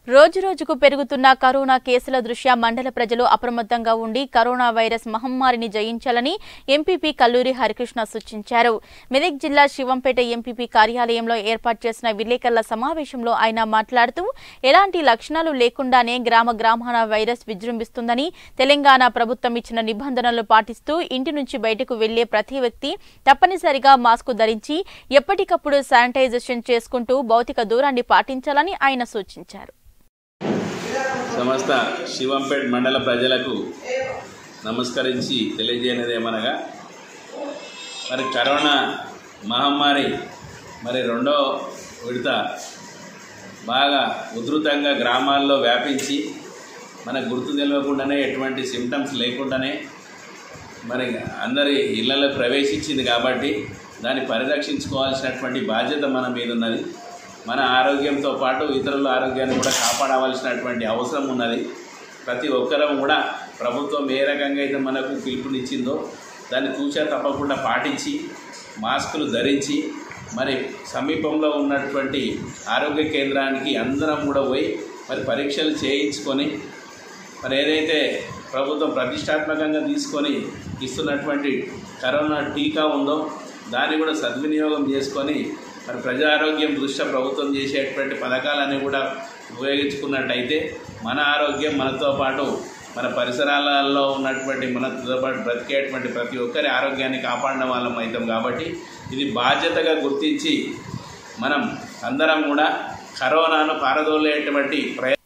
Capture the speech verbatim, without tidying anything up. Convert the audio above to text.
రోజు రోజుకు పెరుగుతున్న కరోనా కేసుల దృష్ట్యా మండల ప్రజలు అప్రమత్తంగా ఉండి కరోనా వైరస్ మహమ్మారిని జయించాలని ఎంపీపీ కల్లూరి హరికృష్ణ సూచించారు. మెదక్ జిల్లా శివంపేట ఎంపీపీ కార్యాలయంలో ఏర్పాటు చేసిన విలేకరుల సమావేశంలో ఆయన మాట్లాడుతూ ఎలాంటి లక్షణాలు లేకుండానే గ్రామ గ్రామాన వైరస్ విజృంభిస్తుందని, తెలంగాణ ప్రభుత్వం ఇచ్చిన నిబంధనలు పాటిస్తూ ఇంటి నుంచి బయటకు వెళ్లే ప్రతి వ్యక్తి తప్పనిసరిగా మాస్క్ ధరించి ఎప్పటికప్పుడు శానిటైజేషన్ చేసుకుంటూ భౌతిక దూరాన్ని పాటించాలని ఆయన సూచించారు. సమస్త శివంపేట్ మండల ప్రజలకు నమస్కరించి తెలియజేయనిదేమనగా, మరి కరోనా మహమ్మారి మరి రెండో విడత బాగా ఉధృతంగా గ్రామాల్లో వ్యాపించి మనకు గుర్తు తెలియకుండానే ఎటువంటి సిమ్టమ్స్ లేకుండానే మరి అందరి ఇళ్లలో ప్రవేశించింది. కాబట్టి దాన్ని పరిరక్షించుకోవాల్సినటువంటి బాధ్యత మన మీద ఉన్నది. మన ఆరోగ్యంతో పాటు ఇతరుల ఆరోగ్యాన్ని కూడా కాపాడవలసినటువంటి అవసరం ఉన్నది. ప్రతి ఒక్కరం కూడా ప్రభుత్వం ఏ రకంగా అయితే మనకు పిలుపునిచ్చిందో దాన్ని తూచా తప్పకుండా పాటించి మాస్కులు ధరించి మరి సమీపంలో ఉన్నటువంటి ఆరోగ్య కేంద్రానికి అందరం కూడా పోయి మరి పరీక్షలు చేయించుకొని మరి ఏదైతే ప్రభుత్వం ప్రతిష్టాత్మకంగా తీసుకొని ఇస్తున్నటువంటి కరోనా టీకా ఉందో దాన్ని కూడా సద్వినియోగం చేసుకొని మరి ప్రజా ఆరోగ్యం దృష్ట్యా ప్రభుత్వం చేసేటువంటి పథకాలన్నీ కూడా ఉపయోగించుకున్నట్టయితే మన ఆరోగ్యం మనతో పాటు మన పరిసరాలలో ఉన్నటువంటి మనతో పాటు బ్రతికేటువంటి ప్రతి ఒక్కరి ఆరోగ్యాన్ని కాపాడిన వాళ్ళం అవుతాం. కాబట్టి ఇది బాధ్యతగా గుర్తించి మనం అందరం కూడా కరోనాను పారదోలేటువంటి ప్రయత్నం